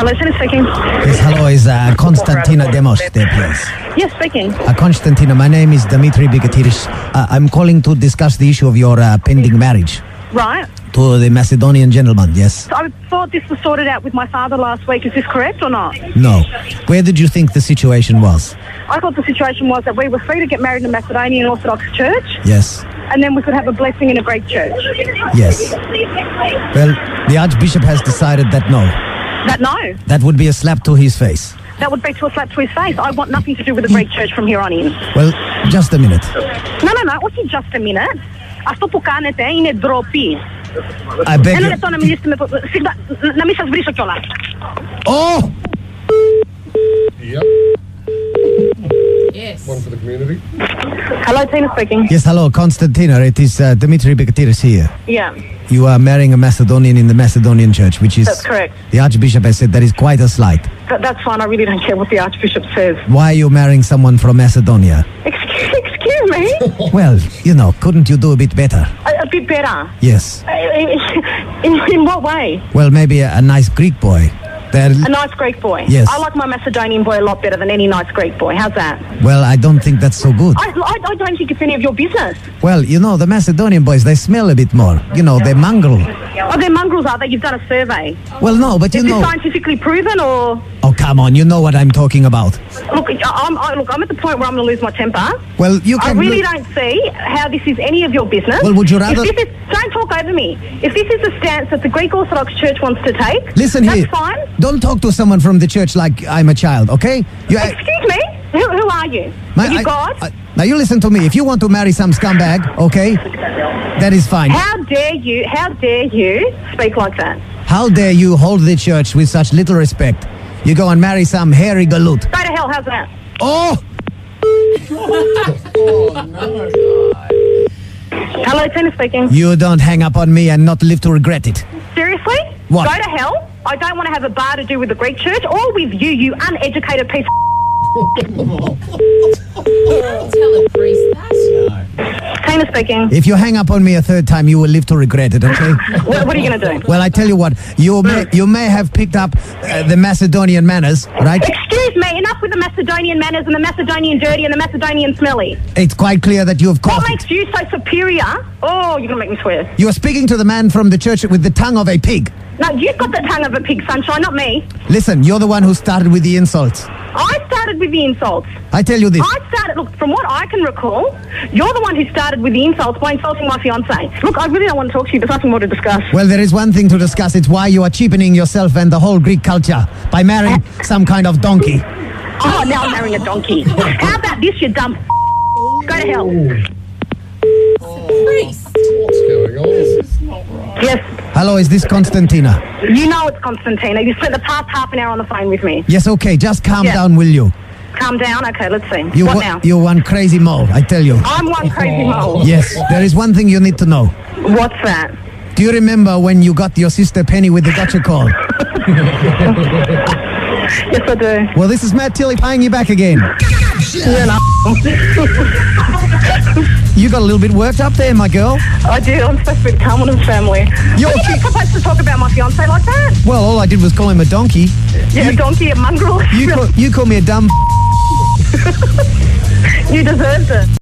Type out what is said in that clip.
Hello, Tina speaking. Yes, hello. Is Konstantina Demos there, please? Yes, speaking. Konstantina, my name is Dimitri Bigatiris. I'm calling to discuss the issue of your pending marriage. Right. To the Macedonian gentleman, yes? So I thought this was sorted out with my father last week. Is this correct or not? No. Where did you think the situation was? I thought the situation was that we were free to get married in a Macedonian Orthodox church. Yes. And then we could have a blessing in a Greek church. Yes. Well, the Archbishop has decided that no. That no. That would be a slap to his face. That would be to a slap to his face. I want nothing to do with the Greek church from here on in. Well, just a minute. No. Όχι just a minute. Αυτό που κάνετε είναι ντροπή. I beg Ένα you. λεπτό να μιλήσετε με... Να μην σας βρίσω κιόλας. Oh! Yep. Yes. One for the community. Hello, Tina speaking. Yes, hello, Konstantina. It is Dimitri Bigatiris here. Yeah, You are marrying a Macedonian in the Macedonian church, which is... that's correct. The Archbishop has said that is quite a slight. That's fine. I really don't care what the Archbishop says. Why are you marrying someone from Macedonia? Excuse me? Well, you know, couldn't you do a bit better? A bit better. Yes. In what way? Well, maybe a nice Greek boy. A nice Greek boy. Yes. I like my Macedonian boy a lot better than any nice Greek boy. How's that? Well, I don't think that's so good. I don't think it's any of your business. Well, you know, the Macedonian boys, they smell a bit more. You know, they mongrel. Oh, they're mongrels, are they? You've done a survey. Well, no, but you Is this know... scientifically proven or... Oh, come on, you know what I'm talking about. Look, I'm at the point where I'm going to lose my temper. Well, you I can... really don't see how this is any of your business. Well, would you rather... Don't talk over me. If this is the stance that the Greek Orthodox Church wants to take, Listen that's here. fine. Don't talk to someone from the church like I'm a child, okay? Excuse me? Who are you? Are you God? Now, you listen to me. If you want to marry some scumbag, okay, that is fine. How dare you speak like that? How dare you hold the church with such little respect? You go and marry some hairy galoot. Go to hell, how's that? Oh! Hello, Tina speaking. You don't hang up on me and not live to regret it. Seriously? What? Go to hell? I don't want to have a bar to do with the Greek church or with you uneducated piece of Tell a priest that. Tina speaking. If you hang up on me a third time, you will live to regret it, okay? What are you going to do? Well, I tell you what, you may have picked up the Macedonian manners, right? Excuse me, enough with the Macedonian manners and the Macedonian dirty and the Macedonian smelly. It's quite clear that you have What caused makes it. you so superior? Oh, you're going to make me swear. You are speaking to the man from the church with the tongue of a pig. No, you've got the tongue of a pig, sunshine, not me. Listen, you're the one who started with the insults. I started with the insults. I tell you this. Look, from what I can recall, you're the one who started with the insults by insulting my fiancé. Look, I really don't want to talk to you. There's nothing more to discuss. Well, there is one thing to discuss. It's why you are cheapening yourself and the whole Greek culture by marrying some kind of donkey. Oh, now I'm marrying a donkey. How about this, you dumb Go to hell. Priest. What's going on? This is not right. Yes, Hello, is this Konstantina? you know it's Konstantina. You spent the past half an hour on the phone with me. Yes, okay, just calm Yeah. down, will you? Calm down. Okay, let's see. You What wa- now? You're one crazy mole, I tell you. I'm one crazy mole. Yes, there is one thing you need to know. What's that? Do you remember when you got your sister Penny with the gotcha call? Yes, I do. Well, this is Matt Tilley paying you back again. You're an You got a little bit worked up there, my girl. I do. I'm supposed to be calm on his family. You're Are you ki- not supposed to talk about my fiancé like that? Well, all I did was call him a donkey. Yeah, a donkey, a mongrel. You call me a dumb... You deserved it.